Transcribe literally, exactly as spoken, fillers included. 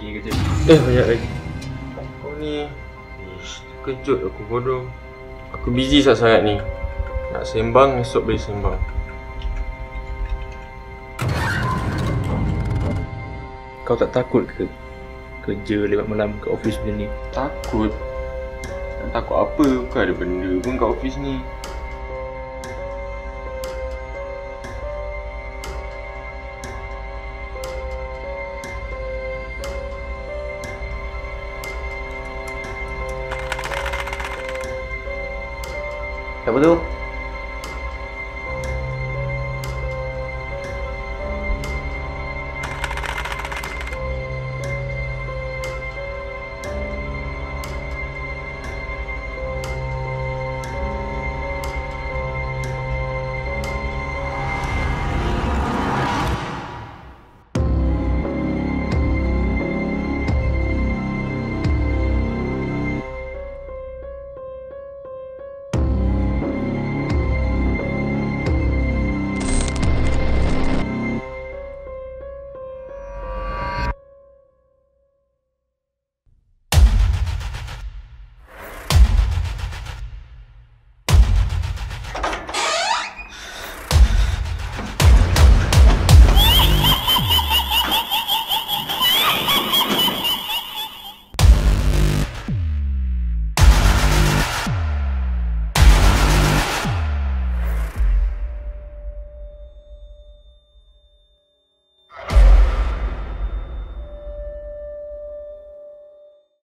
lagi kerja? Eh, banyak lagi. Kau ni, ish, kejut aku bodoh. Aku busy sangat-sangat ni. Nak sembang, esok boleh sembang. Kau tak takut ke kerja lewat malam kat office macam ni? Takut? Tak takut apa? Bukan ada benda pun kat office ni. Siapa tu?